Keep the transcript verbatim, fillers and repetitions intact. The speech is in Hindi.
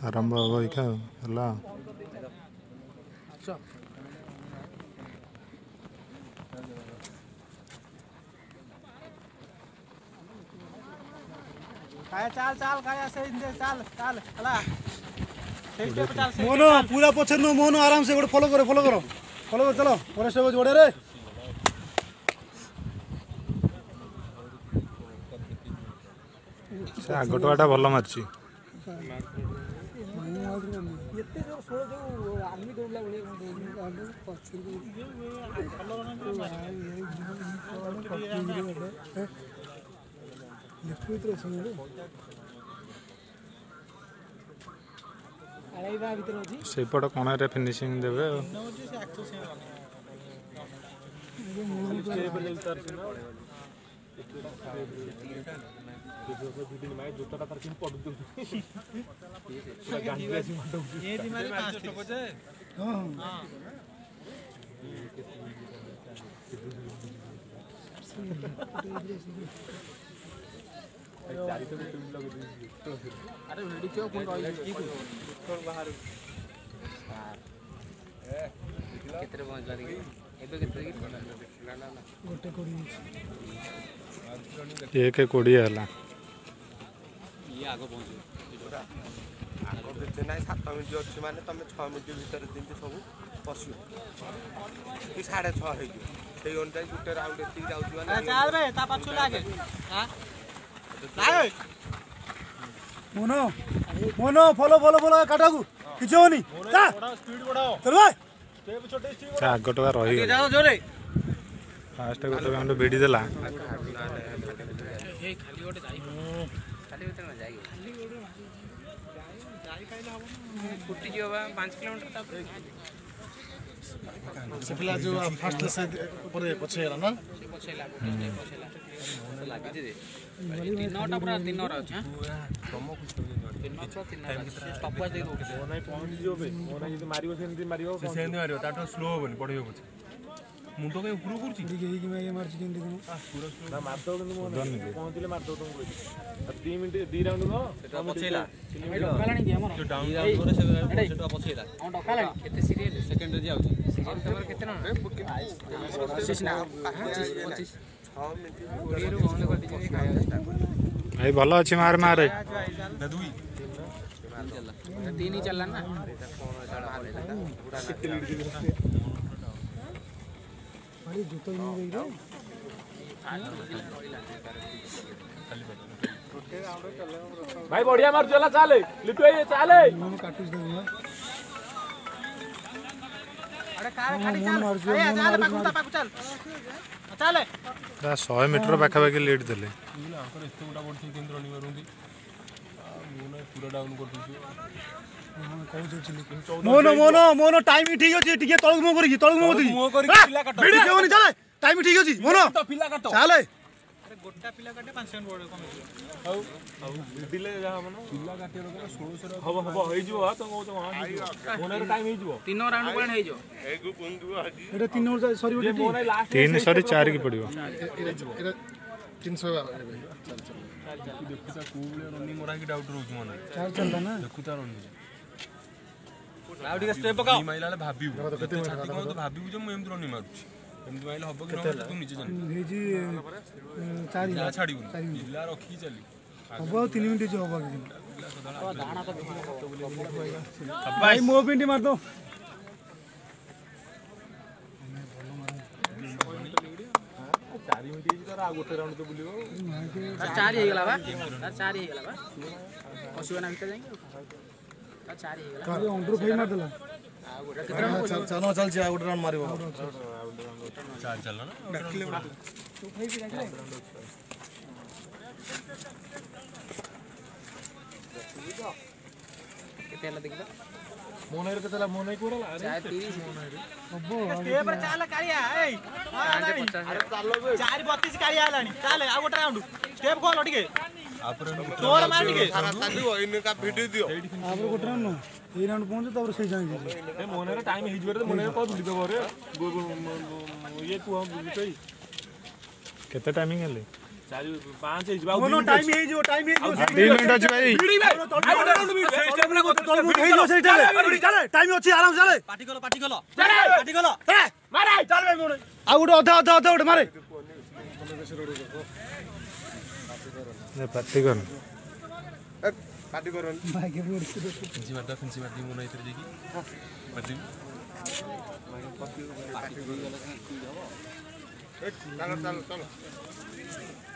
आरंभ हम इका हला काया चाल चाल काया से इंदे चाल चाल हला मोनो पूरा पछर नो मोनो आराम से गोटे फॉलो करो फॉलो करो फॉलो करो चलो फॉरेस्ट है जोड़े रे से आगटवाटा भल मारची एते जो सो जो आर्मी दौड़ला बले पछर लिखित रे सुन आइबा भीतर होजी सेपट कोना रे फिनिशिंग देबे ये दिमाग पांच तो बजे हां हां अरे वीडियो क्यों फोन रही की फोन बाहर ए केतरे पहुंच जा रही एबे केतरे की ना ना गोटे कोडी एक कोड़ी हला ये आगो पहुंचे आगो देते नाही सात मिनिट अछि माने तमे छह मिनिट भीतर दिनते सब पसियो कि साढ़े छह हे सेई अनुसार गुटे राउंड एती जाउची माने चल बे ता पाछू लागे हां लागे मोनो मोनो फॉलो फॉलो फॉलो काटा को किछ होनी जा स्पीड बढ़ाओ चल भाई स्टेप छोटे स्पीड से आगटवा रही जाओ जोरे फास्ट गोटे राउंड बेडी देला ए खाली गोटे जाई खाली भीतर ना जाई खाली गोटे जाई खाइले हबो फुटी जियो बा पाँच किलोमीटर ता से पिला जो फास्ट से ऊपर पछेला ना पछेला पछेला लागे जे तीनटा पूरा तीनरा अछि हां प्रमुख तीनटा तीनटा टपवा दे दो मोनाई पहुंच जियो बे मोनाई जदी मारियो सेंती मारियो से सेंती मारियो ताठो स्लो होबनी पडियो पछ मुंडो के ऊपर करछि ठीक है कि मैं ये मारछि केन देखो पूरा स्लो ना मार दो କିନ୍ତୁ मोनाई पहुंचले मार दो तुमको तीन मिनिट दी राउंड नो सेटा पछेला डकालाणी कि हमर डाउन राउंड रे सेटा पछेला हम डकालाणी केते सीरियल सेकंड रे जाउछि सीरियल तमर केते ना पच्चीस ना पच्चीस पच्चीस छह मिनिट कोड़ी रो बंद कर दीजिए खाया स्टार्ट भाई भलो अछि मार मार दुई तीन ही चलला ना अरे जूतो नहीं गई रे भाई बढ़िया मार चला चले लिटू ये चले मोनो काटिस देबो अरे कार खाली चल ए चल पाकू पाकू चल चल पूरा सौ मीटर पाखा पाखी लीड देले अंकर एते गोटा बड केंद्र रनिंग करूंदी मोनो पूरा डाउन कर दिछु मोनो मोनो मोनो टाइम ठीक अछि ठीक तळक मो करी तळक मो दी मुंह करी पिला काट वीडियो होनी चले टाइम ठीक अछि मोनो तो पिला काट चले अरे गोटा पिला काटे पाँच सेकंड बोर्ड कम हौ हौ डिले जा हमन पिला काटे रो सोलह सौ हबो हबो होई जिवो तो कहू तो वहां मोनर टाइम होई जिवो तीन राउंड पॉइंट होई जो एगु बंधु आजी एटा तीन नंबर सॉरी जे मोनर लास्ट तीन सॉरी चार की पड़ियो तीन सौ चल चल देखुता कोबले रनिंग मोरा की डाउट रहू मन चार चलता ना देखुता रनिंग लाउ ठीक स्टेप पकाओ माइला ले भाबिबो केते छाती को तो भाबिबो जे मैं एम रनिंग मारुछि एमती माइला हबो कि न तू नीचे जान हे जी चार जिला छाड़ीबो जिला रखी चली हबो तीन मिनिट जो हबो कि दाना तो भाई मो पिंडी मार दो चार मिनिट जी तार आ गोटे राउंड तो बुलिबो चार ही गेला बा चार ही गेला बा पशुना भीतर जाएंगे चार ही गेला काले अंडर फाइव मार देला चल चल चल जा गोटे राउंड मारिबो चार चल ना डाकिले तू फाइव भी डाकिले केते हला देखबा मोनर केतला मोनई कोरला चार तीस हबो स्टेप रे चाल कालिया ए चार बत्तीस कालिया हलानी चाल आ गोटे राउंड स्टेप खोल ठीक तोर मार ठीक सारा ताली इने का वीडियो दियो आबो गोटे राउंड नो ए राउंड पहुंचे तब से जाएंगे ए मोनर टाइम हिज बेरे मोनर को दुली देबो रे ये तू हम बुझतई केते टाइमिंग हेले ଚାରି ପାଞ୍ଚ ହେଇଯିବ ଆଉ ମୋନୋ ଟାଇମ୍ ହେଇଯିବ ଟାଇମ୍ ହେଇଯିବ ଦୁଇ ମିନିଟ୍ ଅଛି ଭାଇ ହେଇଯିବ ସେଇଟା ଚାଲେ ଟାଇମ୍ ଅଛି ଆରାମ ଚାଲେ ପାଟି କଲ ପାଟି କଲ ପାଟି କଲ ମାରେ ଚାଲ ଭାଇ ମୋନ ଆଉ ଗୋଟେ ଅଧା ଅଧା ଅଧା ଗୋଟେ ମାରେ ପାଟି କର ପାଟି କରନି ଫେନ୍ସି ମାରିଦା ଫେନ୍ସି ମାରିଦି ମନ ଏଥିରେ ଯାଇକି ମାରିଦି ଚାଲ ଚାଲ ଚାଲ